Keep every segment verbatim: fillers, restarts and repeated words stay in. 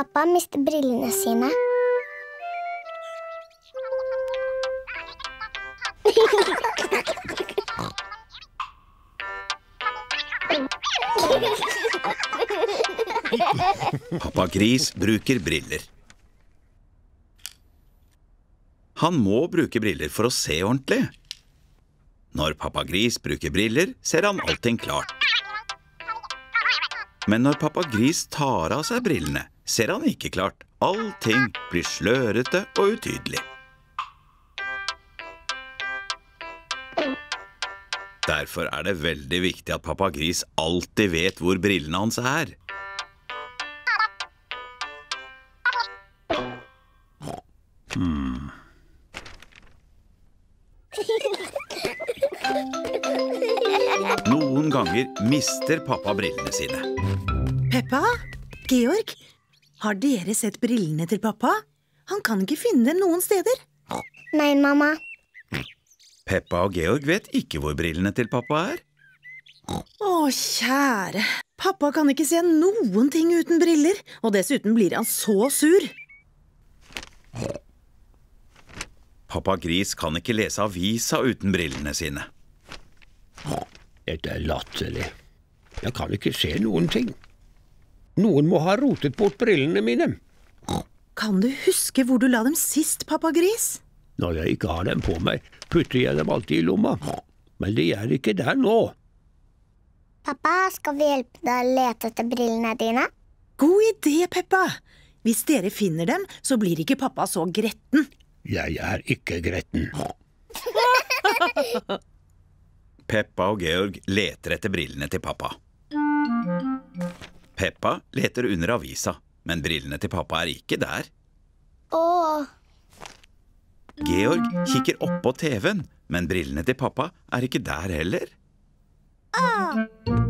Pappa mister brillene sine. Pappa Gris bruker briller. Han må bruke briller for å se ordentlig. Når Pappa Gris bruker briller, ser han allting klart. Men når Pappa Gris tar av seg brillene, ser han ikke klart. Allting blir slørete og utydelig. Derfor er det veldig viktig at Pappa Gris alltid vet hvor brillene hans er. Hmm. Noen ganger mister pappa brillene sine. Peppa, Georg, har dere sett brillene til pappa? Han kan ikke finne dem noen steder. Nei, mamma. Peppa og Georg vet ikke hvor brillene til pappa er. Å, kjære. Pappa kan ikke se noen ting uten briller, og dessuten blir han så sur. Pappa Gris kan ikke lese avisa uten brillene sine. Dette er latterlig. Jeg kan ikke se noen ting. Noen må ha rotet bort brillene mine. Kan du huske hvor du la dem sist, Pappa Gris? Når jeg ikke har dem på meg, putter jeg dem alltid i lomma. Men de er ikke der nå. Pappa, skal vi hjelpe deg å lete etter brillene dine? God idé, Peppa. Hvis dere finner dem, så blir ikke pappa så gretten. Jeg er ikke gretten. Peppa og Georg leter etter brillene til pappa. Peppa leter under avisa, men brillene til pappa er ikke der. Åh. Georg kikker opp på T V-en, men brillene til pappa er ikke der heller. Åh.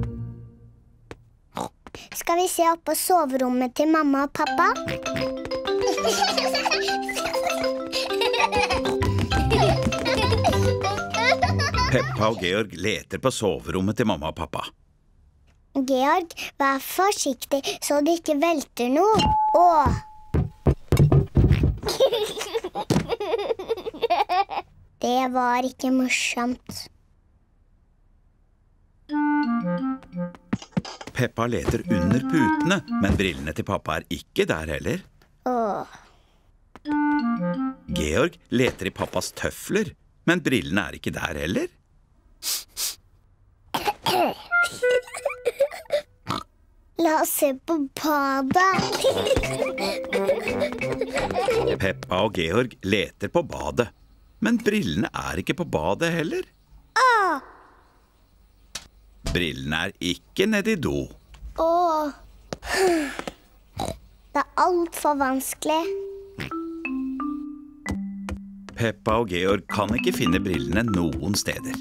Skal vi se opp på soverommet til mamma og pappa? Peppa og Georg leter på soverommet til mamma og pappa. Georg, vær forsiktig så det ikke velter noe. Åh. Det var ikke morsomt. Peppa leter under putene, men brillene til pappa er ikke der heller. Åh. Georg leter i pappas tøfler, men brillene er ikke der heller. La oss se på badet. Peppa og Georg leter på badet, men brillene er ikke på badet heller. Åh. Brillene er ikke nede i do. Åh. Det er alt for vanskelig. Peppa og Georg kan ikke finne brillene noen steder.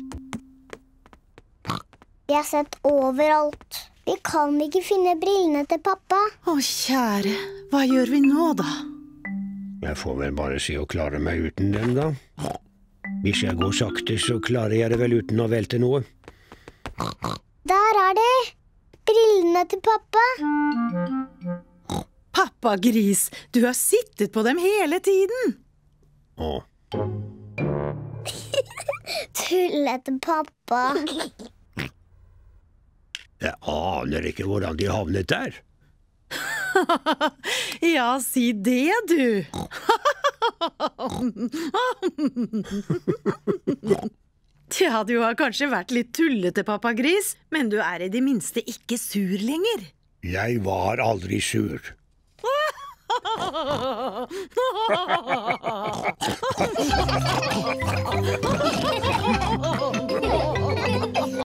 Vi har sett overalt. Vi kan ikke finne brillene til pappa. Å, kjære. Hva gjør vi nå, da? Jeg får vel bare se å klare meg uten dem, da. Hvis jeg går sakte, så klarer jeg det vel uten å velte noe. Der er det! Brillene til pappa. Pappa Gris, du har sittet på dem hele tiden. Åh. Tullete pappa. Jeg aner ikke hvordan de havnet der. Ja, si det, du. Tja, du har kanskje vært litt tullete, Pappa Gris, men du er i det minste ikke sur lenger. Jeg var aldri sur.